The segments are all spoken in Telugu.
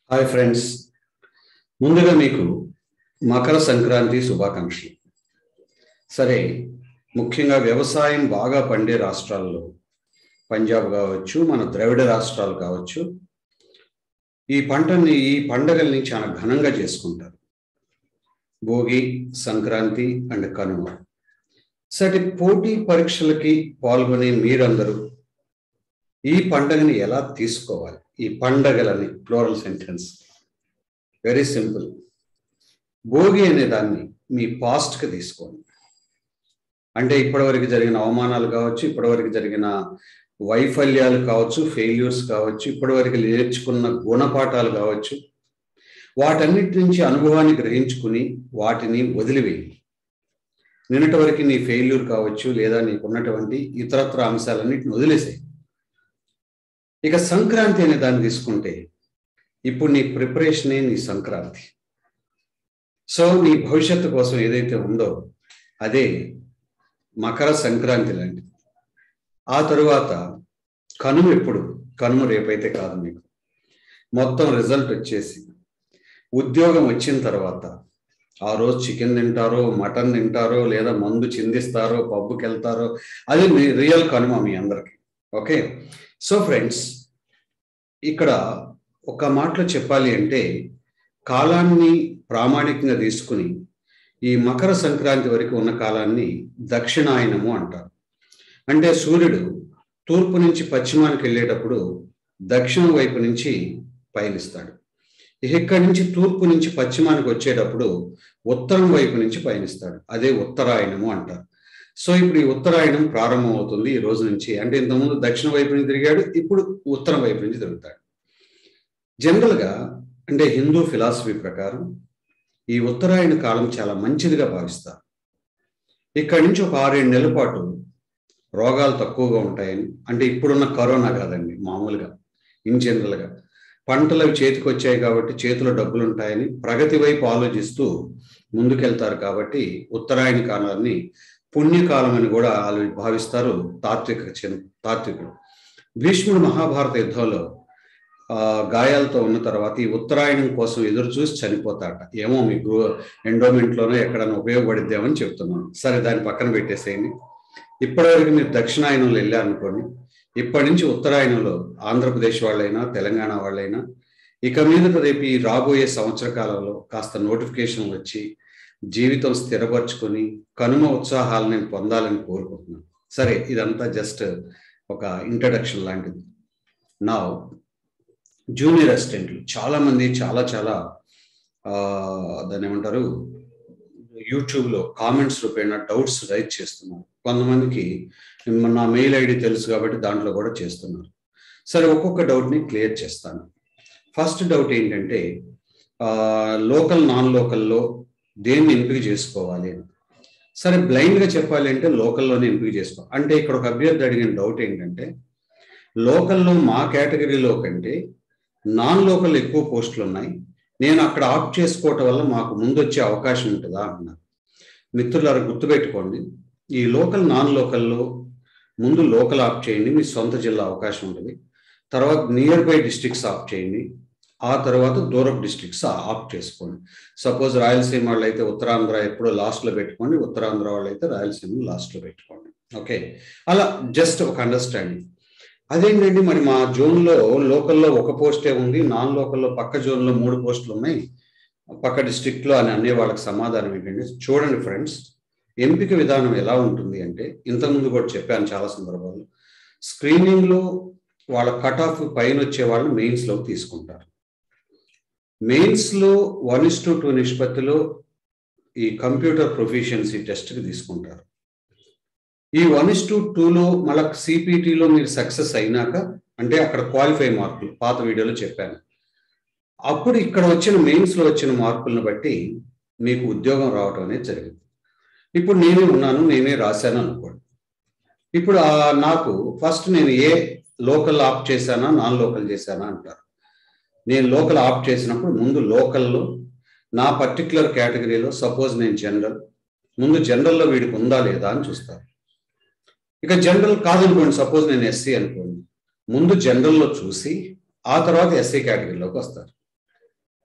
హాయ్ ఫ్రెండ్స్, ముందుగా మీకు మకర సంక్రాంతి శుభాకాంక్షలు. సరే, ముఖ్యంగా వ్యవసాయం బాగా పండే రాష్ట్రాల్లో పంజాబ్ కావచ్చు, మన ద్రవిడ రాష్ట్రాలు కావచ్చు, ఈ పండగల్ని చాలా ఘనంగా చేసుకుంటారు. భోగి, సంక్రాంతి అండ్ కనుమ. సరే, పోటీ పరీక్షలకి పాల్గొనే మీరందరూ ఈ పండగని ఎలా తీసుకోవాలి? ఈ పండగలని plural sentence very simple. Bhogi అనే దాన్ని మీ పాస్ట్కి తీసుకోండి. అంటే ఇప్పటివరకు జరిగిన అవమానాలు కావచ్చు, ఇప్పటివరకు జరిగిన వైఫల్యాలు కావచ్చు, ఫెయిల్యూర్స్ కావచ్చు, ఇప్పటివరకు నేర్చుకున్న గుణపాఠాలు కావచ్చు, వాటన్నిటి నుంచి అనుభవాన్ని గ్రహించుకుని వాటిని వదిలివేయండి. నిన్నటి వరకు నీ ఫెయిల్యూర్ కావచ్చు, లేదా నీకున్నటువంటి ఇతరత్ర అంశాలన్నిటిని వదిలేసేయి. ఇక సంక్రాంతి అనే దాన్ని తీసుకుంటే, ఇప్పుడు నీ ప్రిపరేషనే నీ సంక్రాంతి. సో నీ భవిష్యత్తు కోసం ఏదైతే ఉందో అదే మకర సంక్రాంతి లాంటిది. ఆ తరువాత కనుమ. ఎప్పుడు? కనుమ రేపైతే కాదు. మీకు మొత్తం రిజల్ట్ వచ్చేసి ఉద్యోగం వచ్చిన తర్వాత ఆ రోజు చికెన్ తింటారో, మటన్ తింటారో, లేదా మందు చిందిస్తారో, పబ్బుకి వెళ్తారో, అది మీ రియల్ కనుమ మీ అందరికి. ఓకే, సో ఫ్రెండ్స్, ఇక్కడ ఒక మాటలో చెప్పాలి అంటే, కాలాన్ని ప్రామాణికంగా తీసుకుని ఈ మకర సంక్రాంతి వరకు ఉన్న కాలాన్ని దక్షిణాయనము అంటారు. అంటే సూర్యుడు తూర్పు నుంచి పశ్చిమానికి వెళ్ళేటప్పుడు దక్షిణం వైపు నుంచి పయనిస్తాడు. ఇక్కడి నుంచి తూర్పు నుంచి పశ్చిమానికి వచ్చేటప్పుడు ఉత్తరం వైపు నుంచి పయనిస్తాడు. అదే ఉత్తరాయణము అంటారు. సో ఇప్పుడు ఈ ఉత్తరాయణం ప్రారంభం అవుతుంది ఈ రోజు నుంచి. అంటే ఇంతకుముందు దక్షిణ వైపు నుంచి తిరిగాడు, ఇప్పుడు ఉత్తరం వైపు నుంచి తిరుగుతాడు. జనరల్గా అంటే హిందూ ఫిలాసఫీ ప్రకారం ఈ ఉత్తరాయణ కాలం చాలా మంచిదిగా భావిస్తారు. ఇక్కడి నుంచి ఒక 6-7 నెలల పాటు రోగాలు తక్కువగా ఉంటాయని, అంటే ఇప్పుడున్న కరోనా కాదండి, మామూలుగా ఇన్ జనరల్గా పంటలు అవి చేతికి వచ్చాయి కాబట్టి చేతిలో డబ్బులు ఉంటాయని ప్రగతి వైపు ఆలోచిస్తూ ముందుకెళ్తారు. కాబట్టి ఉత్తరాయణ కాలాన్ని పుణ్యకాలం అని కూడా భావిస్తారు తాత్వికులు. భీష్ముడు మహాభారత యుద్ధంలో గాయాలతో ఉన్న తర్వాత ఈ ఉత్తరాయణం కోసం ఎదురు చూసి చనిపోతాట. ఏమో మీకు ఎండోమెంట్లోనో ఎక్కడైనా ఉపయోగపడిద్దామని చెప్తున్నాను. సరే, దాన్ని పక్కన పెట్టేసేయండి. ఇప్పటివరకు మీరు దక్షిణాయనంలో వెళ్ళారనుకోండి, ఇప్పటి నుంచి ఉత్తరాయణంలో ఆంధ్రప్రదేశ్ వాళ్ళైనా, తెలంగాణ వాళ్ళైనా ఇక మీద రేపు ఈ రాబోయే సంవత్సర కాలంలో కాస్త నోటిఫికేషన్ వచ్చి జీవితం స్థిరపరచుకొని కనుమ ఉత్సాహాలను పొందాలని కోరుకుంటున్నాను. సరే, ఇదంతా జస్ట్ ఒక ఇంట్రడక్షన్ లాంటిది. నా జూనియర్ అసిస్టెంట్లు చాలామంది చాలా దాన్ని ఏమంటారు, యూట్యూబ్లో కామెంట్స్ రూపేణ డౌట్స్ రైజ్ చేస్తున్నారు. కొంతమందికి నా మెయిల్ ఐడి తెలుసు కాబట్టి దాంట్లో కూడా చేస్తున్నారు. సరే, ఒక్కొక్క డౌట్ని క్లియర్ చేస్తాను. ఫస్ట్ డౌట్ ఏంటంటే, లోకల్ నాన్ లోకల్లో దేన్ని ఎంపిక చేసుకోవాలి అని. సరే, బ్లైండ్గా చెప్పాలి అంటే లోకల్లోనే ఎంపిక చేసుకోవాలి. అంటే ఇక్కడ ఒక అభ్యర్థి అడిగిన డౌట్ ఏంటంటే, లోకల్లో మా కేటగిరీలో కంటే నాన్ లోకల్ ఎక్కువ పోస్టులు ఉన్నాయి, నేను అక్కడ ఆప్ట్ చేసుకోవటం వల్ల మాకు ముందు వచ్చే అవకాశం ఉంటుందా అన్నారు. మిత్రులారా, గుర్తుపెట్టుకోండి, ఈ లోకల్ నాన్ లోకల్లో ముందు లోకల్ ఆప్ట్ చేయండి, మీ సొంత జిల్లా అవకాశం ఉంటుంది. తర్వాత నియర్ బై డిస్ట్రిక్ట్స్ ఆప్ట్ చేయండి, ఆ తర్వాత దూరపు డిస్ట్రిక్ట్స్ ఆప్ట్ చేసుకోండి. సపోజ్ రాయలసీమ వాళ్ళు అయితే ఉత్తరాంధ్ర ఎప్పుడో లాస్ట్లో పెట్టుకోండి, ఉత్తరాంధ్ర వాళ్ళు అయితే రాయలసీమ లాస్ట్లో పెట్టుకోండి. ఓకే, అలా జస్ట్ ఒక అండర్స్టాండింగ్. అదేంటండి, మరి మా జోన్లో లోకల్లో ఒక పోస్టే ఉంది, నాన్ లోకల్లో పక్క జోన్లో 3 పోస్టులు ఉన్నాయి, పక్క డిస్ట్రిక్ట్లో అని అనే వాళ్ళకి సమాధానం ఏంటంటే, చూడండి ఫ్రెండ్స్, ఎంపిక విధానం ఎలా ఉంటుంది అంటే, ఇంతకుముందు కూడా చెప్పాను చాలా సందర్భాల్లో, స్క్రీనింగ్లో వాళ్ళ కట్ ఆఫ్ పైన వచ్చే వాళ్ళు మెయిన్స్లోకి తీసుకుంటారు. మెయిన్స్లో 1:2 నిష్పత్తిలో ఈ కంప్యూటర్ ప్రొఫిషియన్సీ టెస్ట్కి తీసుకుంటారు. ఈ 1:2లో మళ్ళీ సిపిటిలో మీరు సక్సెస్ అయినాక, అంటే అక్కడ క్వాలిఫై మార్కులు పాత వీడియోలో చెప్పాను, అప్పుడు ఇక్కడ వచ్చిన మెయిన్స్లో వచ్చిన మార్కులను బట్టి మీకు ఉద్యోగం రావడం అనేది జరిగింది. ఇప్పుడు నేనే ఉన్నాను, నేనే రాశాను అనుకోండి. ఇప్పుడు నాకు ఫస్ట్ నేను ఏ లోకల్ ఆప్ట్ చేశానా, నాన్ లోకల్ చేశానా అంటారు. నేను లోకల్ ఆప్ట్ చేసినప్పుడు ముందు లోకల్లో నా పర్టికులర్ కేటగిరీలో, సపోజ్ నేను జనరల్, ముందు జనరల్లో వీడికి ఉందా లేదా అని చూస్తారు. ఇక జనరల్ కాదనుకోండి, సపోజ్ నేను ఎస్సీ అనుకోండి, ముందు జనరల్లో చూసి ఆ తర్వాత ఎస్సీ కేటగిరీలోకి వస్తారు.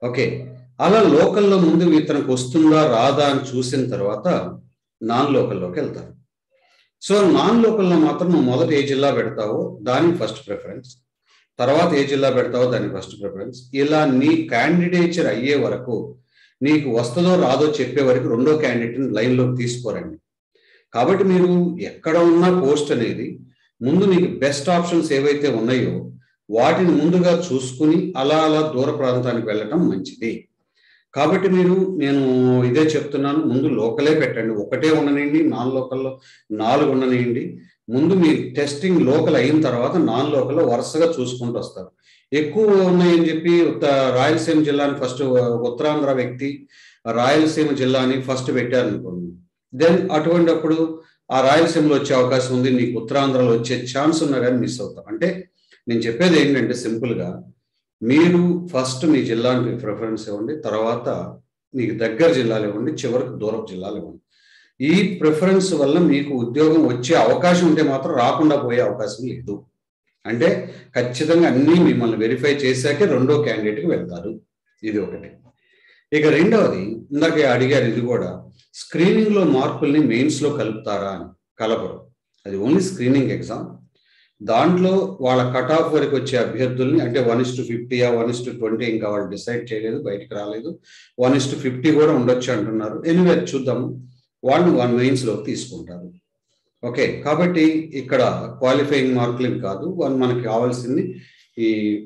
ఓకే, అలా లోకల్లో ముందు ఇతనికి వస్తుందా రాదా అని చూసిన తర్వాత నాన్ లోకల్లోకి వెళ్తారు. సో నాన్ లోకల్లో మాత్రం నువ్వు మొదట ఏ జిల్లా పెడతావో దానికి ఫస్ట్ ప్రిఫరెన్స్, తర్వాత ఏ జిల్లా పెడతావో దానికి ఫస్ట్ ప్రిఫరెన్స్. ఇలా నీ క్యాండిడేచర్ అయ్యే వరకు, నీకు వస్తుందో రాదో చెప్పే వరకు రెండో క్యాండిడేట్ని లైన్లోకి తీసుకోరండి. కాబట్టి మీరు ఎక్కడ ఉన్న పోస్ట్ అనేది ముందు మీకు బెస్ట్ ఆప్షన్స్ ఏవైతే ఉన్నాయో వాటిని ముందుగా చూసుకుని అలా అలా దూర ప్రాంతానికి వెళ్ళటం మంచిది. కాబట్టి నేను ఇదే చెప్తున్నాను, ముందు లోకలే పెట్టండి. ఒకటే ఉండనివ్వండి, నాన్ లోకల్లో 4 ఉండనివ్వండి. ముందు మీ టెస్టింగ్ లోకల్ అయిన తర్వాత నాన్ లోకల్లో వరుసగా చూసుకుంటూ వస్తారు. ఎక్కువ ఉన్నాయని చెప్పి రాయలసీమ జిల్లాని ఫస్ట్, ఉత్తరాంధ్ర వ్యక్తి రాయలసీమ జిల్లాని ఫస్ట్ పెట్టారనుకోండి, దెన్ అటువంటిప్పుడు ఆ రాయలసీమలో వచ్చే అవకాశం ఉంది, నీకు ఉత్తరాంధ్రలో వచ్చే ఛాన్స్ ఉన్నా కానీ మిస్ అవుతాం. అంటే నేను చెప్పేది ఏంటంటే సింపుల్గా, మీరు ఫస్ట్ మీ జిల్లానికి ప్రిఫరెన్స్ ఇవ్వండి, తర్వాత మీకు దగ్గర జిల్లాలు ఇవ్వండి, చివరికి దూరపు జిల్లాలు ఇవ్వండి. ఈ ప్రిఫరెన్స్ వల్ల మీకు ఉద్యోగం వచ్చే అవకాశం ఉంటే మాత్రం రాకుండా పోయే అవకాశం లేదు. అంటే ఖచ్చితంగా అన్నీ మిమ్మల్ని వెరిఫై చేశాకే రెండో క్యాండిడేట్కి వెళ్తారు. ఇది ఒకటి. ఇక రెండవది, ఇందాక అడిగారు, ఇది కూడా స్క్రీనింగ్లో మార్కుల్ని మెయిన్స్లో కలుపుతారా అని. కలపరు, అది ఓన్లీ స్క్రీనింగ్ ఎగ్జామ్. దాంట్లో వాళ్ళ కట్ ఆఫ్ వరకు వచ్చే అభ్యర్థుల్ని, అంటే 1:50 1:20 ఇంకా వాళ్ళు డిసైడ్ చేయలేదు, బయటికి రాలేదు. 1:50 కూడా ఉండొచ్చు అంటున్నారు. ఎనివే చూద్దాము, వాళ్ళు 1 మెయిన్స్లోకి తీసుకుంటారు. ఓకే, కాబట్టి ఇక్కడ క్వాలిఫైయింగ్ మార్కులు కాదు, మనకి కావాల్సింది ఈ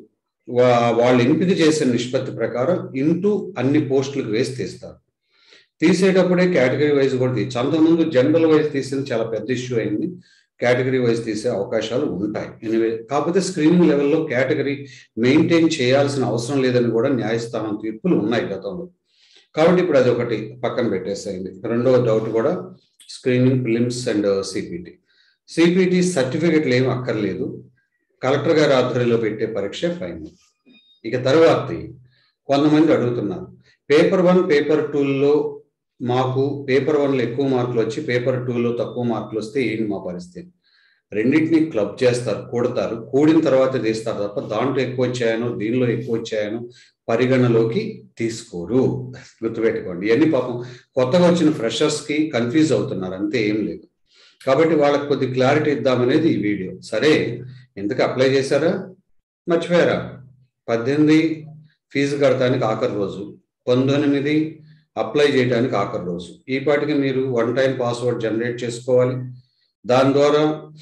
వాళ్ళు ఎంపిక చేసిన నిష్పత్తి ప్రకారం ఇంటూ అన్ని పోస్టులకు వేసి తీస్తారు. తీసేటప్పుడే కేటగిరీ వైజ్ కూడా అంతకుముందు జనరల్ వైజ్ తీసింది చాలా పెద్ద ఇష్యూ అయింది, కేటగిరీ వైజ్ తీసే అవకాశాలు ఉంటాయి. ఎనివే, కాకపోతే స్క్రీనింగ్ లెవెల్లో కేటగిరీ మెయింటైన్ చేయాల్సిన అవసరం లేదని కూడా న్యాయస్థానం తీర్పులు ఉన్నాయి గతంలో. కాబట్టి ఇప్పుడు అది ఒకటి పక్కన పెట్టేసేయండి. రెండవ డౌట్ కూడా స్క్రీనింగ్, ప్రిలిమ్స్ అండ్ సిపిటి సర్టిఫికెట్లు ఏమి అక్కర్లేదు, కలెక్టర్ గారి ఆధ్వర్యంలో పెట్టే పరీక్ష ఫైనల్. ఇక తర్వాత కొంతమంది అడుగుతున్నారు, పేపర్ 1 పేపర్ 2లో మాకు పేపర్ 1లో ఎక్కువ మార్కులు వచ్చి పేపర్ 2లో తక్కువ మార్కులు వస్తే ఏంటి మా పరిస్థితి? రెండింటిని క్లబ్ చేస్తారు, కూడతారు, కూడిన తర్వాత తీస్తారు తప్ప దాంట్లో ఎక్కువ వచ్చాయనో దీనిలో ఎక్కువ వచ్చాయనో పరిగణలోకి తీసుకోరు. గుర్తుపెట్టుకోండి. ఇవన్నీ పాపం కొత్తగా వచ్చిన ఫ్రెషర్స్కి కన్ఫ్యూజ్ అవుతున్నారు, అంతే, ఏం లేదు. కాబట్టి వాళ్ళకి కొద్ది క్లారిటీ ఇద్దామనేది ఈ వీడియో. సరే, ఎందుకు అప్లై చేశారా? మర్చిపోయారా? 18 ఫీజు కడటానికి ఆఖరి రోజు, 19 అప్లై చేయడానికి ఆఖరి రోజు. ఈ పాటికి మీరు 1 టైం పాస్వర్డ్ జనరేట్ చేసుకోవాలి, దాని ద్వారా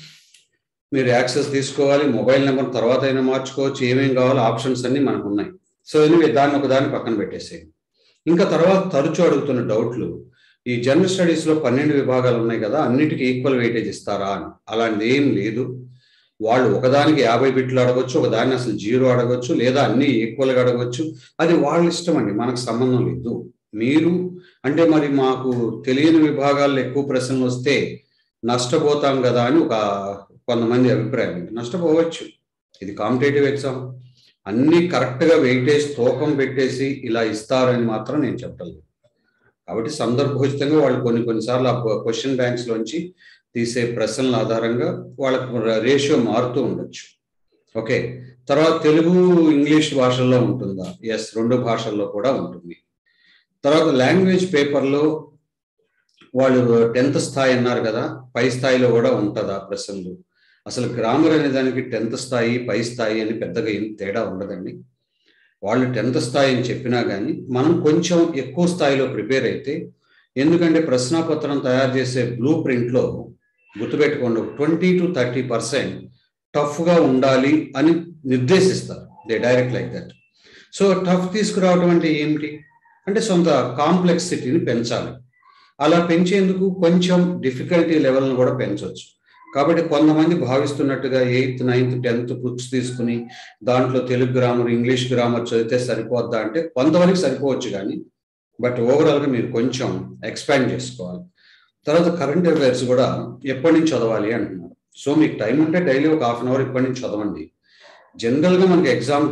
మీరు యాక్సెస్ తీసుకోవాలి. మొబైల్ నెంబర్ తర్వాత అయినా మార్చుకోవచ్చు, ఏమేం కావాలో ఆప్షన్స్ అన్నీ మనకు ఉన్నాయి. సో ఎనివే, దాన్ని ఒకదాన్ని పక్కన పెట్టేసేయండి. ఇంకా తర్వాత తరచూ అడుగుతున్న డౌట్లు, ఈ జనరల్ స్టడీస్లో 12 విభాగాలు ఉన్నాయి కదా, అన్నిటికీ ఈక్వల్ వెయిటేజ్ ఇస్తారా అని. అలాంటిది ఏం లేదు. వాళ్ళు ఒకదానికి 50 బిట్లు అడగొచ్చు, ఒకదాన్ని అసలు 0 అడగొచ్చు, లేదా అన్ని ఈక్వల్గా అడగొచ్చు. అది వాళ్ళ ఇష్టం అండి, మనకు సంబంధం లేదు. మీరు అంటే మరి మాకు తెలియని విభాగాల్లో ఎక్కువ ప్రశ్నలు వస్తే నష్టపోతాం కదా అని కొంతమంది అభిప్రాయం. నష్టపోవచ్చు, ఇది కాంపిటేటివ్ ఎగ్జామ్. అన్నీ కరెక్ట్గా వెయిటేజ్ తూకం పెట్టేసి ఇలా ఇస్తారని మాత్రం నేను చెప్పలేదు. కాబట్టి సందర్భోచితంగా వాళ్ళు కొన్నిసార్లు ఆ క్వశ్చన్ బ్యాంక్స్లోంచి తీసే ప్రశ్నల ఆధారంగా వాళ్ళకు రేషియో మారుతూ ఉండొచ్చు. ఓకే, తర్వాత తెలుగు, ఇంగ్లీష్ భాషల్లో ఉంటుందా? ఎస్, 2 భాషల్లో కూడా ఉంటుంది. తర్వాత లాంగ్వేజ్ పేపర్లో వాళ్ళు 10th స్థాయి అన్నారు కదా, పై స్థాయిలో కూడా ఉంటుందా ప్రశ్నలు? అసలు గ్రామర్ అనే దానికి 10th స్థాయి, పై స్థాయి అని పెద్దగా ఏం తేడా ఉండదండి. వాళ్ళు 10th స్థాయి అని చెప్పినా కానీ మనం కొంచెం ఎక్కువ స్థాయిలో ప్రిపేర్ అయితే, ఎందుకంటే ప్రశ్నాపత్రం తయారు చేసే బ్లూ ప్రింట్లో గుర్తుపెట్టుకోండి, 20 to 30% టఫ్గా ఉండాలి అని నిర్దేశిస్తారు. They direct like that. So tough తీసుకురావడం అంటే ఏమిటి అంటే సొంత కాంప్లెక్సిటీని పెంచాలి. అలా పెంచేందుకు కొంచెం డిఫికల్టీ లెవెల్ను కూడా పెంచవచ్చు. కాబట్టి కొంతమంది భావిస్తున్నట్టుగా 8th 9th 10th బుక్స్ తీసుకుని దాంట్లో తెలుగు గ్రామర్, ఇంగ్లీష్ గ్రామర్ చదివితే సరిపోద్దా అంటే కొంతవరకు సరిపోవచ్చు, కానీ బట్ ఓవరాల్గా మీరు కొంచెం ఎక్స్పాండ్ చేసుకోవాలి. తర్వాత కరెంట్ అఫైర్స్ కూడా ఎప్పటి నుంచి చదవాలి అంటున్నారు. సో మీకు టైం ఉంటే డైలీ ఒక 1/2 అవర్ ఇప్పటి నుంచి చదవండి. జనరల్గా మనకి ఎగ్జామ్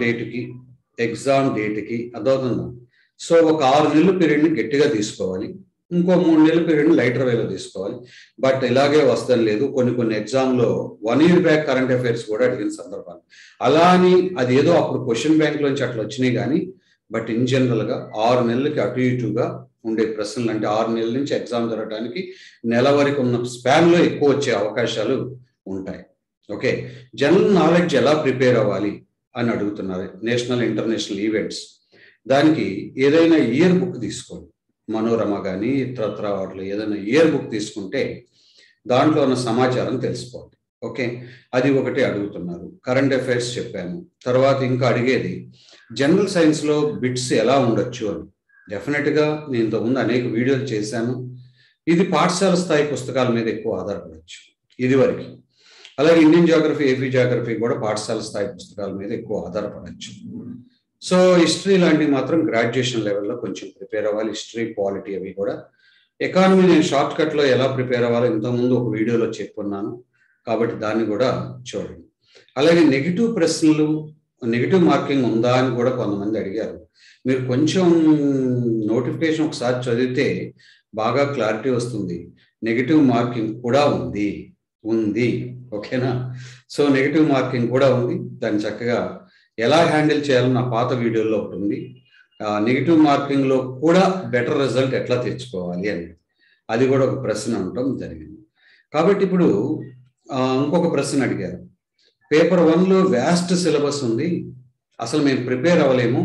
డేట్కి అదవుతుందా? సో ఒక 6 నెలల పీరియడ్ని గట్టిగా తీసుకోవాలి, ఇంకో 3 నెలల పీరియడ్ని లైటర్ వేలో తీసుకోవాలి. బట్ ఇలాగే వస్తని లేదు, కొన్ని ఎగ్జామ్లో 1 year బ్యాక్ కరెంట్ అఫైర్స్ కూడా అడిగిన సందర్భాలు. అలా అని అది ఏదో అప్పుడు క్వశ్చన్ బ్యాంక్లోంచి అట్లా వచ్చినాయి, కానీ బట్ ఇన్ జనరల్గా 6 నెలలకి అటు ఇటుగా ఉండే ప్రశ్నలు, అంటే 6 నెలల నుంచి ఎగ్జామ్ జరగడానికి నెల వరకు ఉన్న స్పాన్లో ఎక్కువ వచ్చే అవకాశాలు ఉంటాయి. ఓకే, జనరల్ నాలెడ్జ్ ఎలా ప్రిపేర్ అవ్వాలి అని అడుగుతున్నారు. నేషనల్ ఇంటర్నేషనల్ ఈవెంట్స్, దానికి ఏదైనా ఇయర్ బుక్ తీసుకోండి. మనోరమ కానీ ఇతరత్ర వాటిలో ఏదైనా ఇయర్ బుక్ తీసుకుంటే దాంట్లో ఉన్న సమాచారం తెలిసిపోతుంది. ఓకే, అది ఒకటి అడుగుతున్నారు. కరెంట్ అఫైర్స్ చెప్పాను. తర్వాత ఇంకా అడిగేది జనరల్ సైన్స్లో బిట్స్ ఎలా ఉండొచ్చు అని. డెఫినెట్గా నేను ఇంతకుముందు అనేక వీడియోలు చేశాను. ఇది పాఠశాల స్థాయి పుస్తకాల మీద ఎక్కువ ఆధారపడవచ్చు ఇదివరకు. అలాగే ఇండియన్ జాగ్రఫీ, ఏపీ జాగ్రఫీ కూడా పాఠశాల స్థాయి పుస్తకాల మీద ఎక్కువ ఆధారపడవచ్చు. సో హిస్టరీ లాంటివి మాత్రం గ్రాడ్యుయేషన్ లెవెల్లో కొంచెం ప్రిపేర్ అవ్వాలి. హిస్టరీ, పాలిటీ అవి కూడా. ఎకానమీ నేను షార్ట్ కట్లో ఎలా ప్రిపేర్ అవ్వాలో ఇంతకుముందు ఒక వీడియోలో చెప్పున్నాను, కాబట్టి దాన్ని కూడా చూడండి. అలాగే నెగిటివ్ ప్రశ్నలు, నెగిటివ్ మార్కింగ్ ఉందా అని కూడా కొంతమంది అడిగారు. మీరు కొంచెం నోటిఫికేషన్ ఒకసారి చదివితే బాగా క్లారిటీ వస్తుంది. నెగిటివ్ మార్కింగ్ కూడా ఉంది. ఓకేనా? సో నెగిటివ్ మార్కింగ్ కూడా ఉంది. దాన్ని చక్కగా ఎలా హ్యాండిల్ చేయాలో నా పాత వీడియోలో ఒకటి ఉంది. నెగిటివ్ మార్కింగ్లో కూడా బెటర్ రిజల్ట్ ఎట్లా తెచ్చుకోవాలి అని, అది కూడా ఒక ప్రశ్న ఉండటం జరిగింది. కాబట్టి ఇప్పుడు ఇంకొక ప్రశ్న అడిగారు. పేపర్ 1లో వ్యాస్ట్ సిలబస్ ఉంది, అసలు మేము ప్రిపేర్ అవ్వలేము,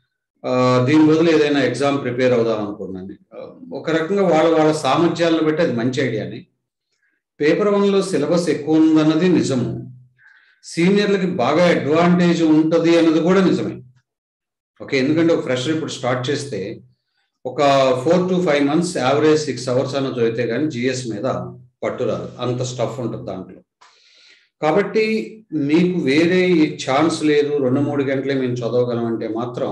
దీని బదులు ఏదైనా ఎగ్జామ్ ప్రిపేర్ అవుదాం అనుకున్నాను. ఒక రకంగా వాళ్ళ సామర్థ్యాలను బట్టి అది మంచి ఐడియాని. పేపర్ 1లో సిలబస్ ఎక్కువ ఉందన్నది నిజము. సీనియర్లకి బాగా అడ్వాంటేజ్ ఉంటుంది అన్నది కూడా నిజమే. ఓకే, ఎందుకంటే ఒక ఫ్రెషర్ ఇప్పుడు స్టార్ట్ చేస్తే ఒక 4 to 5 months యావరేజ్ 6 hours అన్న చదివితే కానీ జిఎస్ మీద పట్టురాదు, అంత స్టఫ్ ఉంటుంది దాంట్లో. కాబట్టి మీకు వేరే ఛాన్స్ లేదు, 2-3 గంటలే మేము చదవగలం అంటే మాత్రం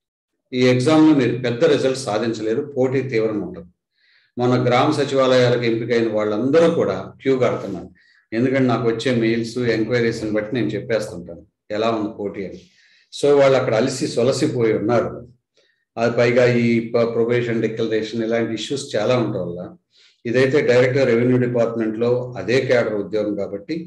ఈ ఎగ్జామ్లో మీరు పెద్ద రిజల్ట్ సాధించలేరు. పోటీ తీవ్రంగా ఉంటుంది. మన గ్రామ సచివాలయాలకు ఎంపికైన వాళ్ళందరూ కూడా క్యూ కడుతున్నారు. ఎందుకంటే నాకు వచ్చే మెయిల్స్, ఎంక్వైరీస్ని బట్టి నేను చెప్పేస్తుంటాను ఎలా ఉంది పోటీ అని. సో వాళ్ళు అక్కడ సొలసిపోయి ఉన్నారు. అది పైగా ఈ ప్రొబేషన్ డిక్లరేషన్ ఇలాంటి ఇష్యూస్ చాలా ఉండటం వల్ల, ఇదైతే డైరెక్ట్గా రెవెన్యూ డిపార్ట్మెంట్లో అదే క్యాడర్ ఉద్యోగం కాబట్టి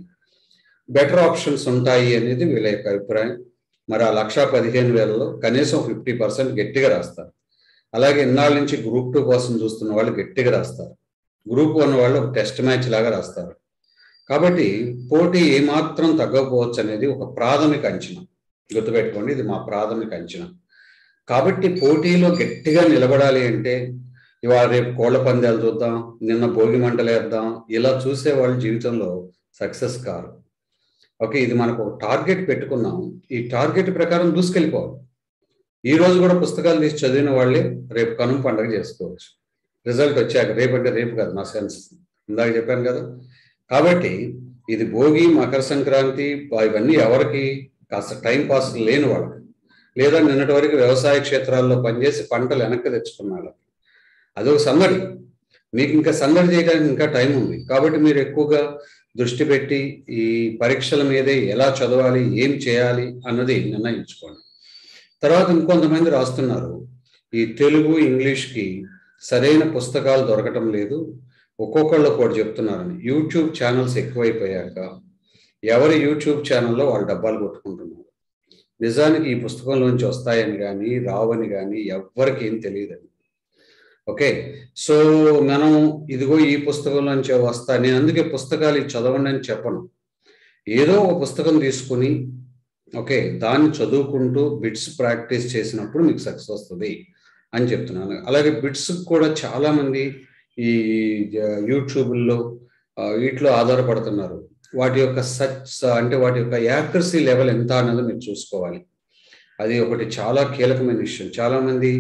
బెటర్ ఆప్షన్స్ ఉంటాయి అనేది వీళ్ళ యొక్క అభిప్రాయం. మరి ఆ 1,15,000లో కనీసం 50% గట్టిగా రాస్తారు. అలాగే ఇన్నాళ్ళ నుంచి గ్రూప్ 2 కోసం చూస్తున్న వాళ్ళు గట్టిగా రాస్తారు. గ్రూప్ 1 వాళ్ళు ఒక టెస్ట్ మ్యాచ్ లాగా రాస్తారు. కాబట్టి పోటీ ఏమాత్రం తగ్గకపోవచ్చు అనేది ఒక ప్రాథమిక అంచనా. గుర్తుపెట్టుకోండి, ఇది మా ప్రాథమిక అంచనా. కాబట్టి పోటీలో గట్టిగా నిలబడాలి అంటే ఇవాళ రేపు కోళ్ల పందాలు చూద్దాం, నిన్న భోగి మంటలు వేద్దాం, ఇలా చూసే వాళ్ళ జీవితంలో సక్సెస్ కారు. ఓకే, ఇది మనకు ఒక టార్గెట్ పెట్టుకున్నాం. ఈ టార్గెట్ ప్రకారం దూసుకెళ్ళిపోవాలి. ఈ రోజు కూడా పుస్తకాలు తీసి చదివిన వాళ్ళే రేపు కనుమ పండుగ చేసుకోవచ్చు. రిజల్ట్ వచ్చాక, రేపంటే రేపు కాదు, నా సెన్స్ ఇందాక చెప్పాను కదా. కాబట్టి ఇది భోగి, మకర సంక్రాంతి ఇవన్నీ ఎవరికి కాస్త టైం పాస్ లేని వాళ్ళకి, లేదా నిన్నటి వరకు వ్యవసాయ క్షేత్రాల్లో పనిచేసి పంటలు వెనక్కి తెచ్చుకున్న వాళ్ళకి అదొక సందడి. మీకు ఇంకా సందడి చేయడానికి ఇంకా టైం ఉంది. కాబట్టి మీరు ఎక్కువగా దృష్టి పెట్టి ఈ పరీక్షల మీదే ఎలా చదవాలి, ఏం చేయాలి అన్నది నిర్ణయించుకోండి. తర్వాత ఇంకొంతమంది రాస్తున్నారు, ఈ తెలుగు, ఇంగ్లీష్కి సరైన పుస్తకాలు దొరకటం లేదు, ఒక్కొక్కళ్ళు కూడా చెప్తున్నారని. యూట్యూబ్ ఛానల్స్ ఎక్కువైపోయాక ఎవరి యూట్యూబ్ ఛానల్లో వాళ్ళు డబ్బాలు కొట్టుకుంటున్నారు. నిజానికి ఈ పుస్తకంలోంచి వస్తాయని కానీ రావని కానీ ఎవ్వరికి ఏం తెలియదండి. ఓకే, సో మనం ఇదిగో ఈ పుస్తకంలోంచి వస్తా, నేను అందుకే పుస్తకాలు చదవండి అని చెప్పను. ఏదో ఒక పుస్తకం తీసుకుని ఓకే దాన్ని చదువుకుంటూ బిట్స్ ప్రాక్టీస్ చేసినప్పుడు మీకు సక్సెస్ వస్తుంది అని చెప్తున్నాను. అలాగే బిట్స్ కూడా చాలామంది ఈ యూట్యూబ్లో వీటిలో ఆధారపడుతున్నారు. వాటి యొక్క అంటే వాటి యొక్క యాక్యురసీ లెవెల్ ఎంత అన్నది మీరు చూసుకోవాలి. అది ఒకటి చాలా కీలకమైన విషయం. చాలామంది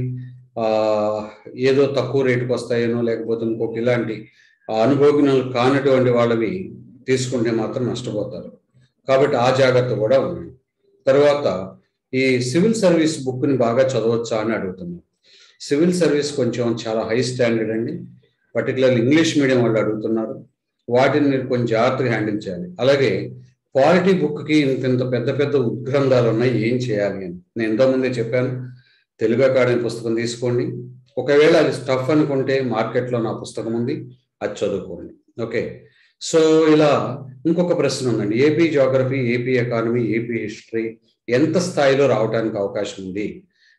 ఏదో తక్కువ రేటుకు వస్తాయేనో, లేకపోతే ఇంకొక ఇలాంటి అనుభవజ్ఞులు కానటువంటి వాళ్ళవి తీసుకుంటే మాత్రం నష్టపోతారు. కాబట్టి ఆ జాగ్రత్త కూడా ఉంది. తర్వాత ఈ సివిల్ సర్వీస్ బుక్ని బాగా చదవచ్చా అని అడుగుతున్నారు. సివిల్ సర్వీస్ కొంచెం చాలా హై స్టాండర్డ్ అండి. పర్టికులర్లీ ఇంగ్లీష్ మీడియం వాళ్ళు అడుగుతున్నారు. వాటిని మీరు కొంచెం జాగ్రత్తగా హ్యాండిల్ చేయాలి. అలాగే పాలిటీ బుక్కి ఇంత పెద్ద పెద్ద ఉద్గ్రంథాలు ఉన్నాయి, ఏం చేయాలి అని నేను ఇంతకుముందే చెప్పాను. తెలుగు అకాడమీ పుస్తకం తీసుకోండి. ఒకవేళ అది స్టఫ్ అనుకుంటే మార్కెట్లో నా పుస్తకం ఉంది, అది చదువుకోండి. ఓకే, సో ఇలా ఇంకొక ప్రశ్న ఉందండి. AP geography, AP economy, AP history ఎంత స్థాయిలో రావడానికి అవకాశం ఉంది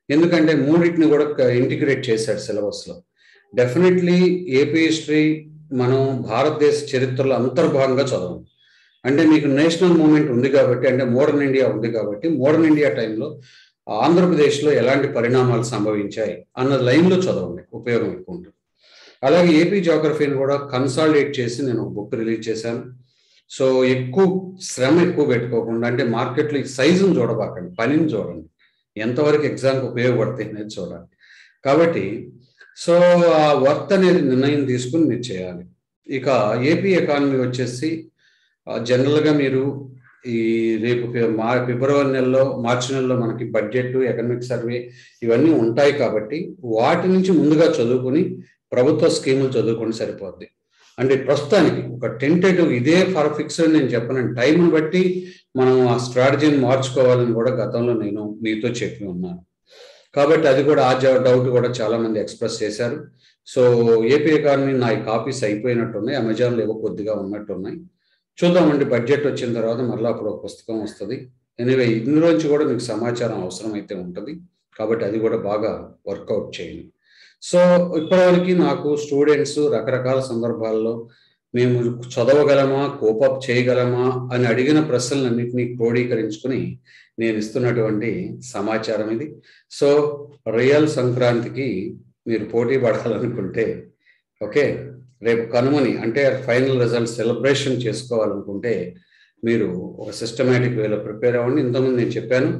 ఎందుకంటే మూడింటిని కూడా ఇంటిగ్రేట్ చేశాడు సిలబస్లో. డెఫినెట్లీ ఏపీ హిస్టరీ మనం భారతదేశ చరిత్రలో అంతర్భాగంగా చదవం. అంటే మీకు నేషనల్ మూమెంట్ ఉంది కాబట్టి, అంటే మోడర్న్ ఇండియా ఉంది కాబట్టి, మోడర్న్ ఇండియా టైంలో ఆంధ్రప్రదేశ్లో ఎలాంటి పరిణామాలు సంభవించాయి అన్న లైన్లో చదవండి, ఉపయోగం ఎక్కువ ఉంటుంది. అలాగే ఏపీ జాగ్రఫీని కూడా కన్సాలిడేట్ చేసి నేను ఒక బుక్ రిలీజ్ చేశాను. సో ఎక్కువ శ్రమ ఎక్కువ పెట్టుకోకుండా, అంటే మార్కెట్లో సైజును చూడబాకండి, పనిని చూడండి, ఎంతవరకు ఎగ్జామ్కి ఉపయోగపడతాయి అనేది చూడాలి. కాబట్టి సో ఆ వర్త్ అనేది నిర్ణయం తీసుకుని మీరు చేయాలి. ఇక ఏపీ ఎకానమీ వచ్చేసి జనరల్గా మీరు ఈ రేపు ఫిబ్రవరి నెలలో, మార్చి నెలలో మనకి బడ్జెట్, ఎకనామిక్ సర్వే ఇవన్నీ ఉంటాయి కాబట్టి వాటి నుంచి ముందుగా చదువుకుని ప్రభుత్వ స్కీములు చదువుకొని సరిపోద్ది. అంటే ప్రస్తుతానికి ఒక టెంటేటివ్ ఇదే ఫర్ ఫిక్స్డ్ నేను చెప్పను, టైంని బట్టి మనం ఆ స్ట్రాటజీని మార్చుకోవాలని కూడా గతంలో నేను మీతో చెప్పి ఉన్నాను. కాబట్టి అది కూడా ఆ డౌట్ కూడా చాలా మంది ఎక్స్ప్రెస్ చేశారు. సో ఏపీ ఎకానమీ నా కాపీస్ అయిపోయినట్టున్నాయి, అమెజాన్లో ఏవో కొద్దిగా ఉన్నట్టున్నాయి. చూద్దామండి, బడ్జెట్ వచ్చిన తర్వాత మళ్ళీ అప్పుడు ఒక పుస్తకం వస్తుంది. ఎనీవే ఇందులోంచి కూడా మీకు సమాచారం అవసరం అయితే ఉంటుంది, కాబట్టి అది కూడా బాగా వర్కౌట్ చేయండి. సో ఇప్పటివరకు నాకు స్టూడెంట్స్ రకరకాల సందర్భాల్లో మేము చదవగలమా, కోపప్ చేయగలమా అని అడిగిన ప్రశ్నలన్నింటినీ క్రోడీకరించుకుని నేను ఇస్తున్నటువంటి సమాచారం ఇది. సో రియల్ సంక్రాంతికి మీరు పోటీ పడాలనుకుంటే, ఓకే, రేపు కనుమని అంటే ఫైనల్ రిజల్ట్ సెలబ్రేషన్ చేసుకోవాలనుకుంటే మీరు ఒక సిస్టమేటిక్ వేలో ప్రిపేర్ అవ్వండి. ఇంతకుముందు నేను చెప్పాను,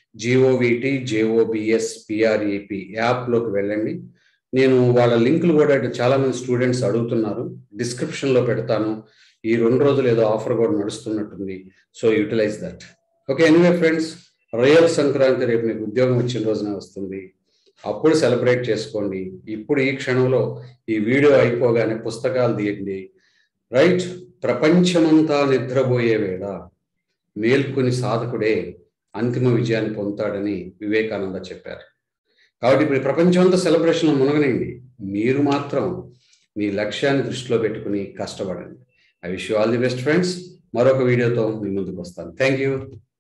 GOVT/JOBS/PREP యాప్లోకి వెళ్ళండి. నేను వాళ్ళ లింకులు కూడా చాలా మంది స్టూడెంట్స్ అడుగుతున్నారు, డిస్క్రిప్షన్లో పెడతాను. ఈ 2 రోజులు ఏదో ఆఫర్ కూడా నడుస్తున్నట్టుంది, so utilise that. Okay, anyway friends, real Sankranti రేపు మీకు ఉద్యోగం వచ్చిన రోజున వస్తుంది, అప్పుడు సెలబ్రేట్ చేసుకోండి. ఇప్పుడు ఈ క్షణంలో ఈ వీడియో అయిపోగానే పుస్తకాలు తీయండి. రైట్, ప్రపంచమంతా నిద్రపోయే వేళ మేల్కొని సాధకుడే అంతిమ విజయాన్ని పొందుతాడని వివేకానంద చెప్పారు. కాబట్టి ఇప్పుడు ప్రపంచం అంతా సెలబ్రేషన్లో మునగనండి, మీరు మాత్రం మీ లక్ష్యాన్ని దృష్టిలో పెట్టుకుని కష్టపడండి. I wish you all the best friends. మరొక వీడియోతో మీ ముందుకు వస్తాను. Thank you.